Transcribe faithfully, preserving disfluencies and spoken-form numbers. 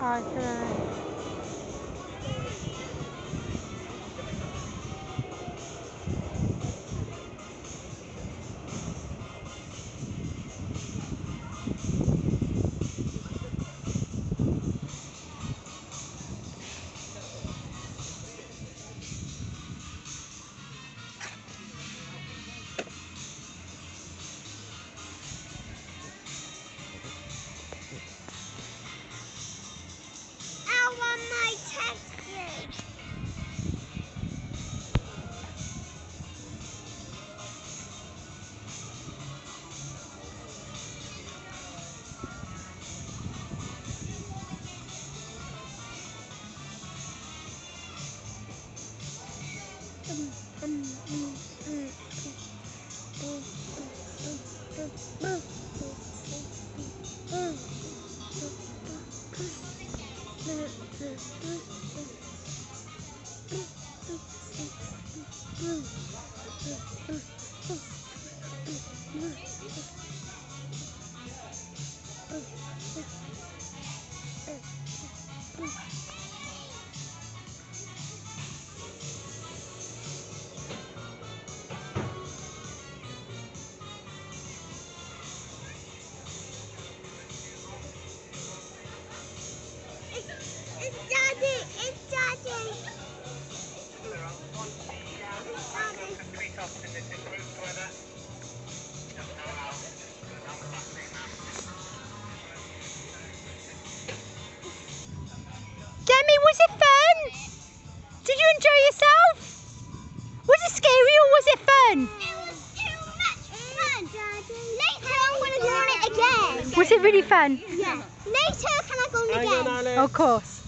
Hi, hello. Demi, was it fun? Did you enjoy yourself? Was it scary or was it fun? It was too much fun. Later I'm going to go on it again. Was it really fun? Yeah. Later can I go on it again? Of course.